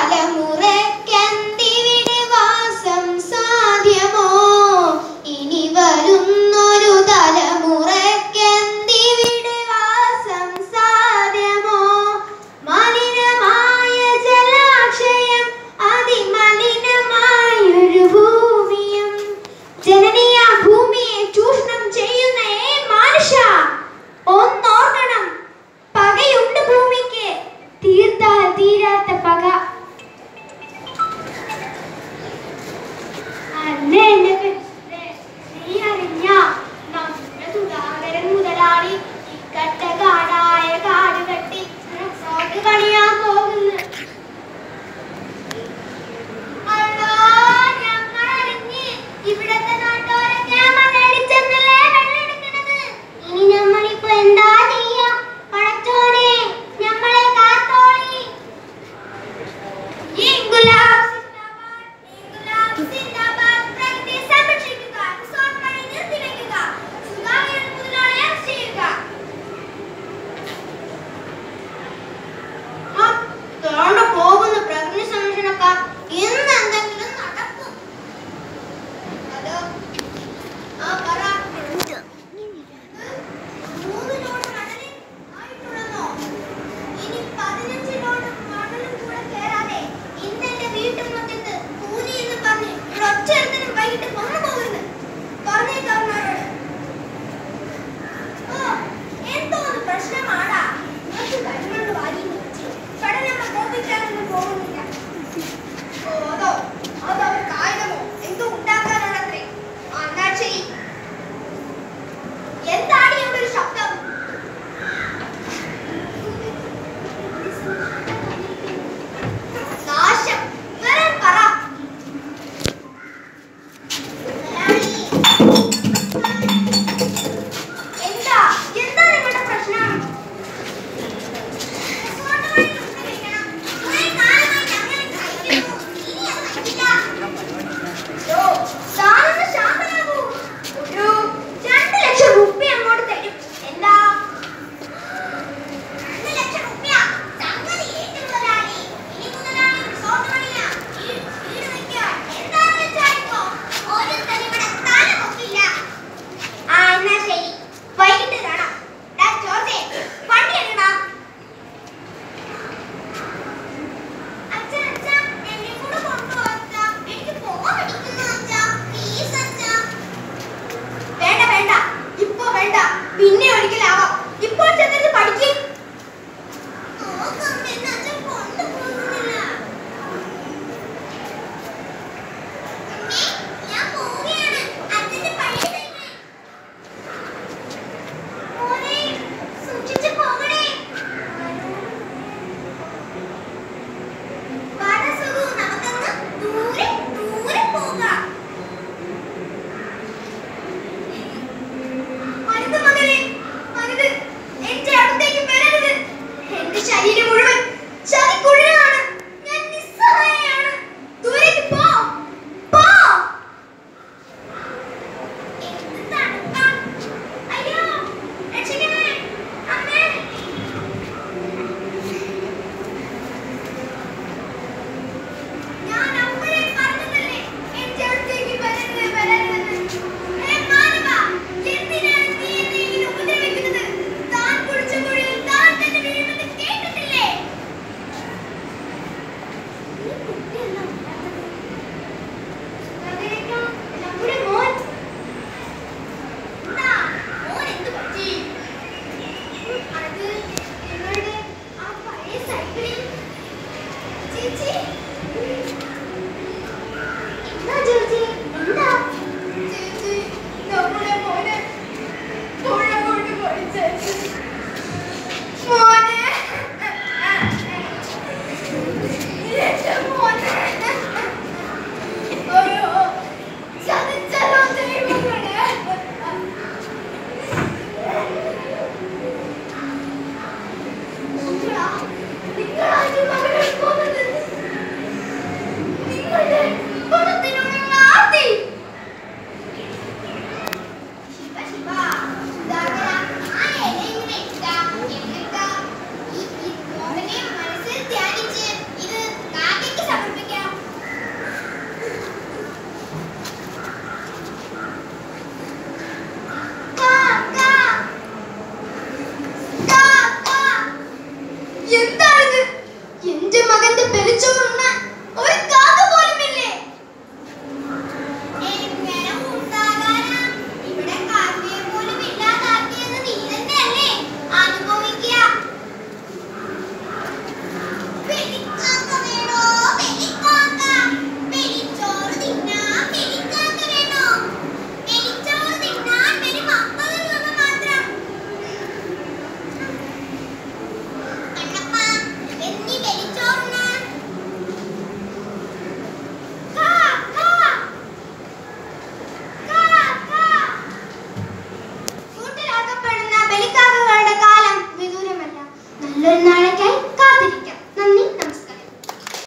തലമുറയ്ക്കെന്തിവിടെ വാസം സാധ്യമോ? ഇനി വരുന്നൊരു തലമുറയ്ക്കെന്തിവിടെ വാസം സാധ്യമോ? മലിനമായ ജലാശയം, അതിമലിനമായൊരു ഭൂമിയും, ജനനീയ ഭൂമിയെ ചൂഷണം ചെയ്യുന്ന മനുഷ്യ, ഒന്നോർക്കണം, പകയുണ്ട് ഭൂമിക്ക്, തീർത്താൽ തീരാത്ത പക. അന്ന് എന്നെ നീ അറിഞ്ഞ നമ്മുടെ സുധാകരൻ മുതലാളി ഇക്കട്ട കാടായ കാട് കെട്ടി റിസോർട്ട് പണിയാൻ പോകുന്നു. ഇവിടത്തെ നാട്ടോരൊക്കെ മണടിച്ചെന്നല്ലേ വെള്ളമെടുക്കണത്. ഇനി നമ്മളിപ്പോ എന്താ ചെയ്യാ? പടച്ചോനെ നമ്മളെ കാത്തോളി. ഇൻകുലാബ് സിന്ദാബാദ്, ഇൻകുലാബ് സിന്ദാബാദ്. പ്രകൃതിയെ സംരക്ഷിക്കുക, റിസോർട്ട് പണി നിർത്തിവെക്കുക, സുധാകരൻ മുതലാളിയെ അറസ്റ്റ് ചെയ്യുക. പോകുന്ന പ്രകൃതി സംരക്ഷണക്കാർ ഇന്ന് എന്തെങ്കിലും നടക്കും. അതോ പറ. 3 ലോഡ് മണല് ആയിട്ടുള്ളോ? ഇനി 15 ലോഡ് മണലും കൂടെ കേറാതെ ഇന്നെന്റെ വീട്ടുമുറ്റത്ത് കൂലി എന്ന് പറഞ്ഞ് ഒറ്റൊരുത്തനും വൈകിട്ട് വന്നു പോകുന്നു. പറഞ്ഞേക്കാരനോട് എന്തോന്ന് പ്രശ്നമാടാ? കരിമണ്ണ് വാരി വെച്ച് പഠനം കോപിക്കാനൊന്നും പോകുന്നില്ല. അതോ കായികമോ എന്തോ ഉണ്ടാക്കാനാണത്രേ. എന്നാ ശരി, എന്താണ് ഇവിടെ ഒരു ശബ്ദം? നാശം വരാൻ പറ. എന്താ നിങ്ങളുടെ പ്രശ്നം? ഒരു 2 ലക്ഷം രൂപ അങ്ങോട്ട് തരും. എന്താ 2 ലക്ഷം രൂപ? സംഗതി ഏറ്റുമുതലാളി. ഇനി മുതലാളി റിസോർട്ട് പണിയാ, വീട് വെക്കുക, എന്താന്ന് വെച്ചായിക്കോ. ഓരോരുത്തരും ഇവിടെ തല പൊക്കില്ല. എന്നാ ശരി, വൈകിട്ട് കാണാം. ജോസേ, വണ്ടി എടുക്കടാ. വേണ്ട, ഇപ്പൊ വേണ്ട, പിന്നെ ഒരിക്കലാവാം. ഇപ്പോൾ ചെന്നിട്ട് പഠിക്കും. ശരീരം മുഴുവൻ ചതിക്കുഴിയാണ്. ഞാൻ നിസ്സഹായയാണ്. ദൂരേക്ക് പോ. അയ്യോ, രക്ഷിക്കണേ, അമ്മേ. ഞാൻ അപ്പോഴേ പറഞ്ഞതല്ലേ എന്റെ അടുത്തേക്ക് വരരുതെന്ന്. മാനവ, എന്തിനാണ് നീ എന്നെ ഇങ്ങനെ ഉപദ്രവിക്കുന്നത്? താൻ കുടിച്ച കുഴിയിൽ താൻ തന്നെ വീഴുന്നത് കേട്ടിട്ടില്ലേ? നമ്മുടെ മോൻ എന്ത് പറ്റി? അത് നിങ്ങളുടെ ആ പഴയ സൈക്കിളിൽ. ചേച്ചി എന്താ ചേച്ചി? എന്താ ചേച്ചി? നമ്മുടെ മോനെ പുഴ കൊണ്ടുപോയി ചേച്ചി. മോനെ